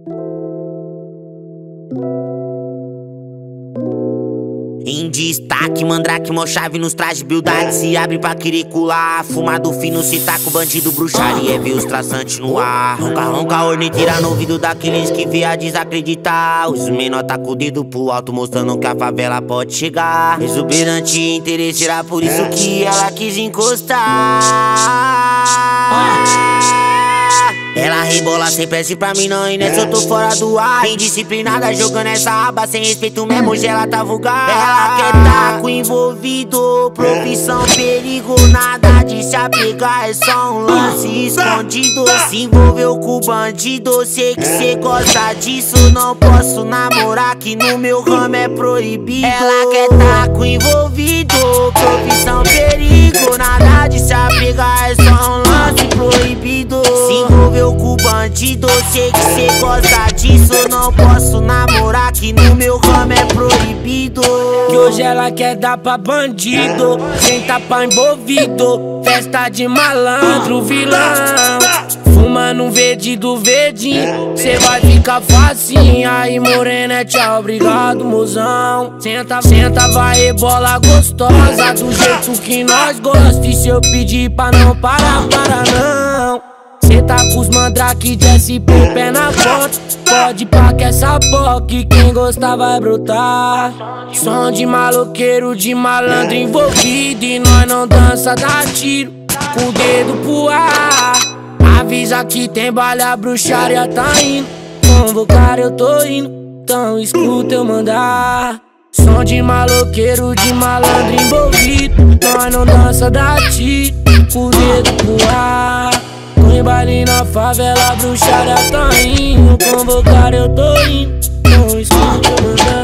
Em destaque, mandrake, mó chave nos trajes, buildade se abre pra quiricular. Fumado fino, se taca o bandido, bruxaria, ver os traçantes no ar. Ronca, ronca, orniteira no ouvido daqueles que vê a desacreditar. Os menor tá com o dedo pro alto, mostrando que a favela pode chegar. Exuberante interesse, era por isso que ela quis encostar. Ela rebola sem pressa pra mim não, e nessa eu tô fora do ar. Indisciplinada jogando essa aba, sem respeito mesmo, ela tá vulgar. Ela quer tá com envolvido, profissão perigo, nada de se apegar, é só um lance escondido. Se envolveu com o bandido, sei que cê gosta disso. Não posso namorar, que no meu ramo é proibido. Ela quer tá com envolvido, profissão perigo, nada de se apegar, é só um lance proibido. Se envolveu com o bandido, sei que cê gosta disso. Não posso namorar, que no meu ramo é proibido. Que hoje ela quer dar pra bandido, sem tapa envolvido. Festa de malandro, vilão. Fumando um verde do verdinho, cê vai ficar facinho. Aí morena, é tchau, obrigado mozão. Senta, senta, vai rebola gostosa, do jeito que nós gosta. E se eu pedir pra não parar, para não. Cê tá com os mandrake de SP, pé na porta. Pode pá que essa POC, quem gostar vai brotar. Som de maloqueiro, de malandro envolvido, e nós não dança, dá tiro com o dedo pro ar. Avisa que tem baile, a bruxaria tá indo. Convocar eu tô indo, então escuta eu mandar. Som de maloqueiro, de malandro envolvido, nós não dança, dá tiro com o dedo pro ar. Põe baile na favela, a bruxaria tá indo. Convocar eu tô indo, então escuta eu mandar.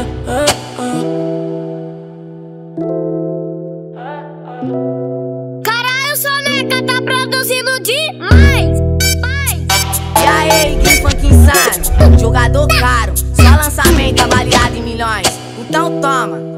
Caralho, Soneca tá produzindo demais. E aí, Gui Funk Insano, jogador caro, só lançamento avaliado em milhões. Então toma.